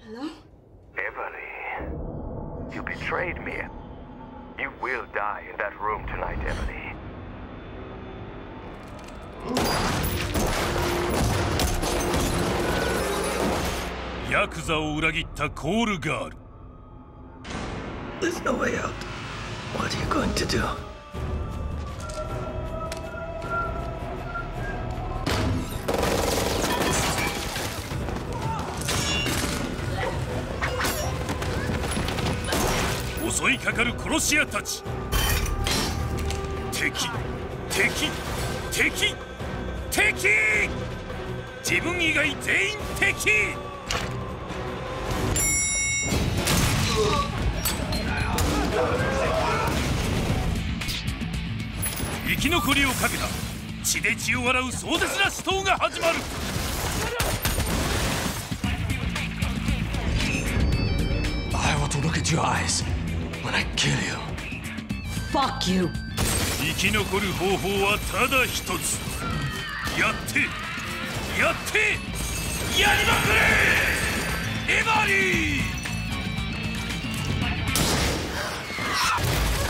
Hello? Emily, you betrayed me. You will die in that room tonight, Emily. ヤクザを裏切ったコールガール。 There's no way out. What are you going to do? 襲いかかる殺し屋たち。敵敵敵敵。自分以外全員敵。生き残りをかけた血で血を洗う壮絶な死闘が始まる。 I want to look at your eyes when I kill you. Fuck you! 生き残る方法はただ一つ。やってやりまくれエバリー。